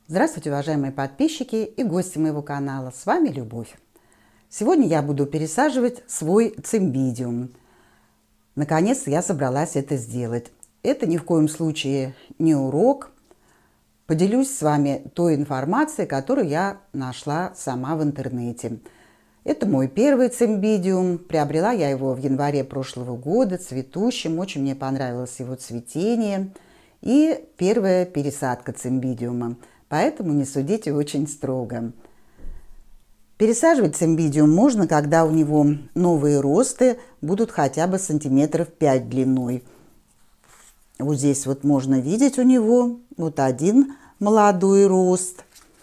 Здравствуйте, уважаемые подписчики и гости моего канала. С вами Любовь. Сегодня я буду пересаживать свой цимбидиум. Наконец-то я собралась это сделать. Это ни в коем случае не урок. Поделюсь с вами той информацией, которую я нашла сама в интернете. Это мой первый цимбидиум. Приобрела я его в январе прошлого года, цветущим. Очень мне понравилось его цветение. И первая пересадка цимбидиума. Поэтому не судите очень строго. Пересаживать цимбидиум можно, когда у него новые росты будут хотя бы сантиметров 5 длиной. Вот здесь вот можно видеть у него вот один молодой рост.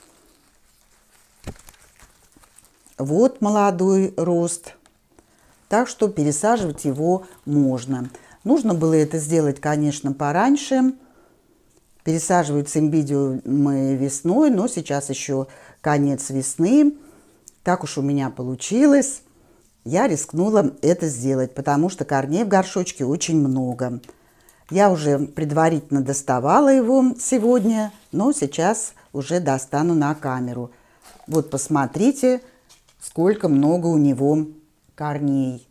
Вот молодой рост. Так что пересаживать его можно. Нужно было это сделать, конечно, пораньше. Пересаживают цимбидиумы весной, но сейчас еще конец весны. Так уж у меня получилось. Я рискнула это сделать, потому что корней в горшочке очень много. Я уже предварительно доставала его сегодня, но сейчас уже достану на камеру. Вот посмотрите, сколько много у него корней.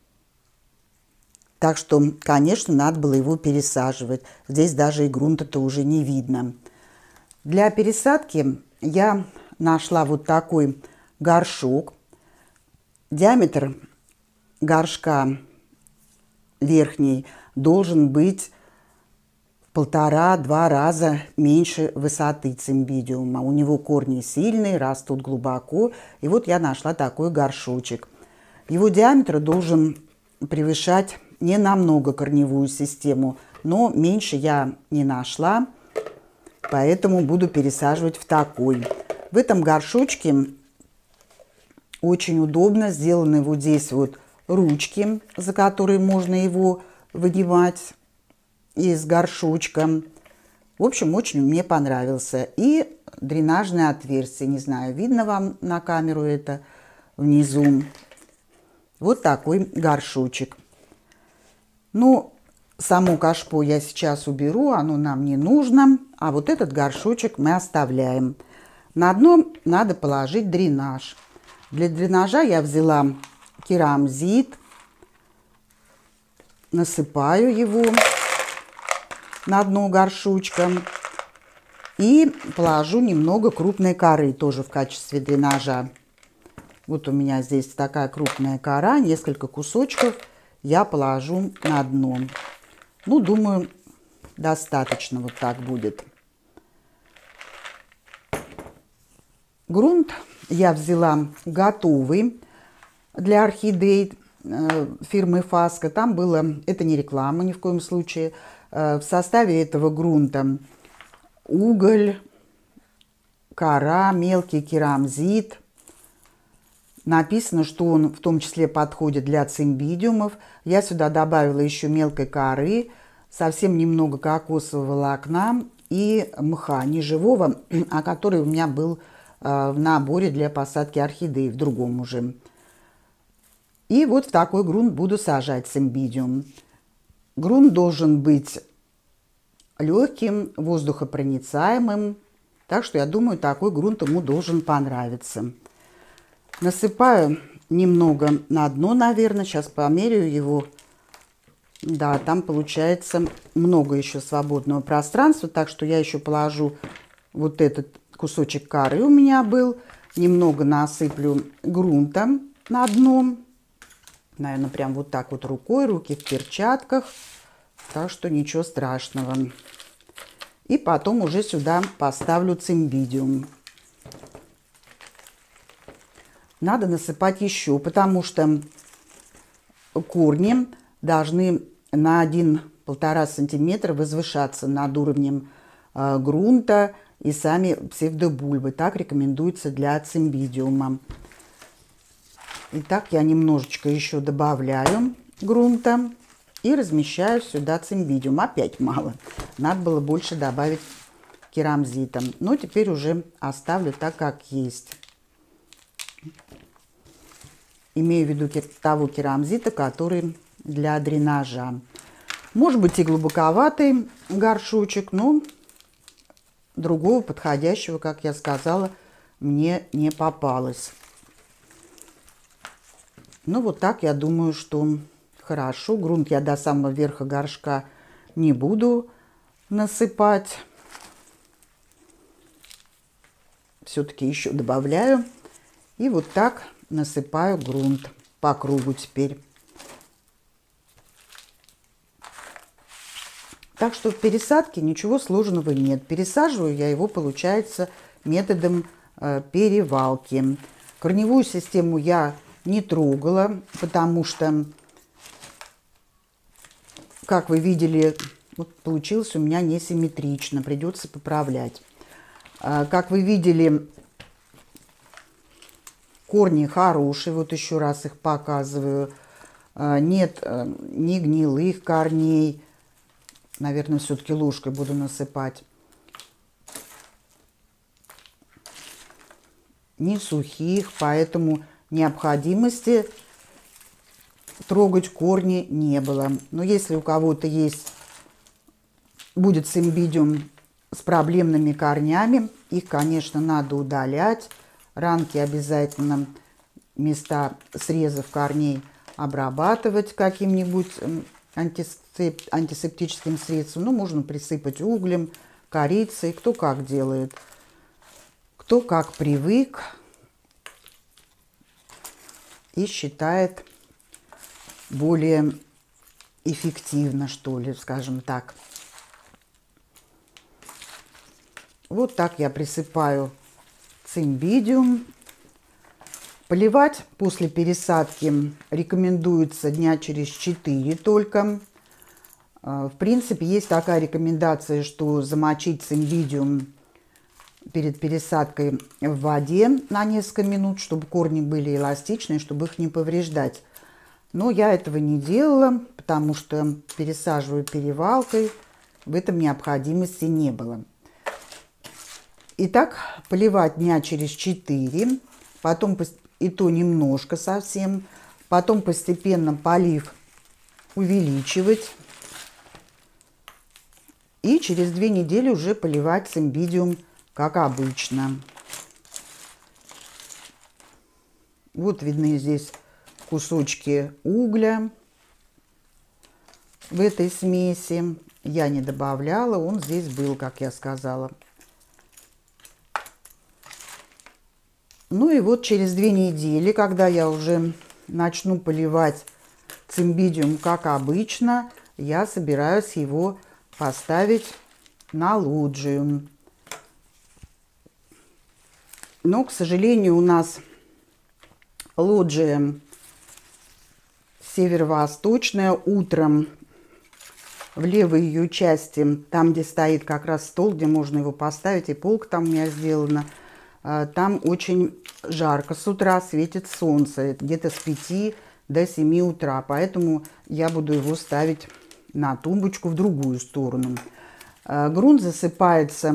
Так что, конечно, надо было его пересаживать. Здесь даже и грунта-то уже не видно. Для пересадки я нашла вот такой горшок. Диаметр горшка верхний должен быть в 1,5–2 раза меньше высоты цимбидиума. У него корни сильные, растут глубоко. И вот я нашла такой горшочек. Его диаметр должен превышать не намного корневую систему, но меньше я не нашла, поэтому буду пересаживать в такой. В этом горшочке очень удобно сделаны вот здесь вот ручки, за которые можно его вынимать из горшочка. В общем, очень мне понравился. И дренажное отверстие, не знаю, видно вам на камеру это внизу. Вот такой горшочек. Ну, само кашпо я сейчас уберу, оно нам не нужно. А вот этот горшочек мы оставляем. На дно надо положить дренаж. Для дренажа я взяла керамзит. Насыпаю его на дно горшочка. И положу немного крупной коры тоже в качестве дренажа. Вот у меня здесь такая крупная кора, несколько кусочков я положу на дно. Ну, думаю, достаточно вот так будет. Грунт я взяла готовый для орхидей фирмы Фаско. Там было, это не реклама ни в коем случае, в составе этого грунта уголь, кора, мелкий керамзит. Написано, что он в том числе подходит для цимбидиумов. Я сюда добавила еще мелкой коры, совсем немного кокосового волокна и мха, не живого, а который у меня был в наборе для посадки орхидей, в другом уже. И вот в такой грунт буду сажать цимбидиум. Грунт должен быть легким, воздухопроницаемым, так что я думаю, такой грунт ему должен понравиться. Насыпаю немного на дно, наверное. Сейчас померяю его. Да, там получается много еще свободного пространства. Так что я еще положу вот этот кусочек коры у меня был. Немного насыплю грунта на дно. Наверное, прям вот так вот рукой. Руки в перчатках. Так что ничего страшного. И потом уже сюда поставлю цимбидиум. Надо насыпать еще, потому что корни должны на 1–1,5 сантиметра возвышаться над уровнем грунта и сами псевдобульбы. Так рекомендуется для цимбидиума. Итак, я немножечко еще добавляю грунта и размещаю сюда цимбидиум. Опять мало. Надо было больше добавить керамзита. Но теперь уже оставлю так, как есть. Имею в виду того керамзита, который для дренажа. Может быть и глубоковатый горшочек, но другого подходящего, как я сказала, мне не попалось. Ну, вот так я думаю, что хорошо. Грунт я до самого верха горшка не буду насыпать. Все-таки еще добавляю. И вот так насыпаю грунт по кругу теперь. Так что в пересадке ничего сложного нет. Пересаживаю я его, получается, методом перевалки. Корневую систему я не трогала, потому что, как вы видели, вот получилось у меня несимметрично. Придется поправлять. Как вы видели, корни хорошие. Вот еще раз их показываю. Нет ни гнилых корней. Наверное, все-таки ложкой буду насыпать. Не сухих, поэтому необходимости трогать корни не было. Но если у кого-то будет цимбидиум с проблемными корнями, их, конечно, надо удалять. Ранки обязательно, места срезов корней обрабатывать каким-нибудь антисептическим средством. Ну, можно присыпать углем, корицей, кто как делает, кто как привык и считает более эффективно, что ли, скажем так. Вот так я присыпаю цимбидиум. Поливать после пересадки рекомендуется дня через 4 только. В принципе, есть такая рекомендация, что замочить цимбидиум перед пересадкой в воде на несколько минут, чтобы корни были эластичные, чтобы их не повреждать. Но я этого не делала, потому что пересаживаю перевалкой, в этом необходимости не было. Итак, поливать дня через 4, потом и то немножко совсем, потом постепенно полив увеличивать. И через 2 недели уже поливать цимбидиум, как обычно. Вот видны здесь кусочки угля в этой смеси. Я не добавляла, он здесь был, как я сказала. Ну и вот через 2 недели, когда я уже начну поливать цимбидиум, как обычно, я собираюсь его поставить на лоджию. Но, к сожалению, у нас лоджия северо-восточная. Утром в левой ее части, там, где стоит как раз стол, где можно его поставить, и полка там у меня сделана, там очень жарко. С утра светит солнце, где-то с 5 до 7 утра. Поэтому я буду его ставить на тумбочку в другую сторону. Грунт засыпается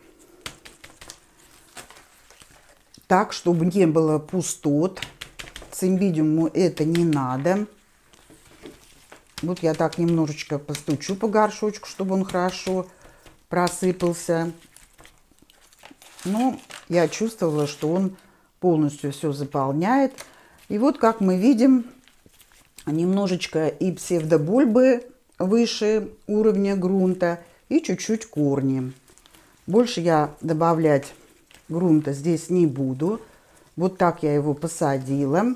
так, чтобы не было пустот. Цимбидиуму это не надо. Вот я так немножечко постучу по горшочку, чтобы он хорошо просыпался. Но я чувствовала, что он полностью все заполняет. И вот, как мы видим, немножечко и псевдобульбы выше уровня грунта, и чуть-чуть корни. Больше я добавлять грунта здесь не буду. Вот так я его посадила.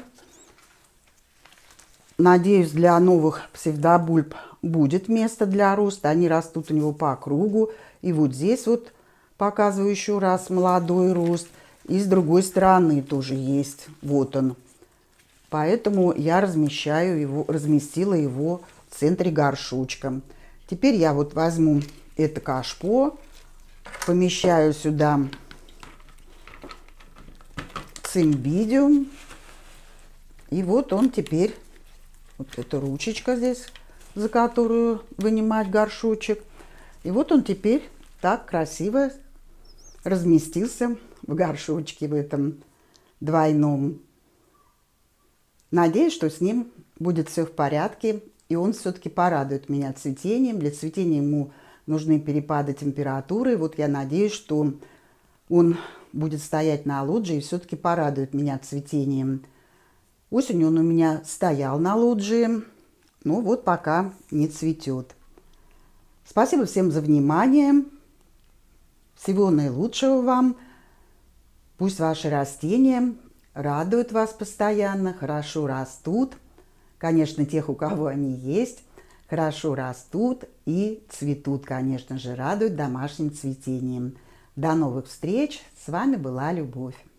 Надеюсь, для новых псевдобульб будет место для роста. Они растут у него по кругу. И вот здесь вот показываю еще раз молодой рост. И с другой стороны тоже есть. Вот он. Поэтому я разместила его в центре горшочка. Теперь я вот возьму это кашпо, помещаю сюда цимбидиум. И вот он теперь, вот эта ручечка здесь, за которую вынимать горшочек. И вот он теперь так красиво разместился в горшочке, в этом двойном. Надеюсь, что с ним будет все в порядке, и он все-таки порадует меня цветением. Для цветения ему нужны перепады температуры. Вот я надеюсь, что он будет стоять на лоджии и все-таки порадует меня цветением. Осенью он у меня стоял на лоджии, но вот пока не цветет. Спасибо всем за внимание. Всего наилучшего вам. Пусть ваши растения радуют вас постоянно, хорошо растут. Конечно, тех, у кого они есть, хорошо растут и цветут, конечно же, радуют домашним цветением. До новых встреч! С вами была Любовь.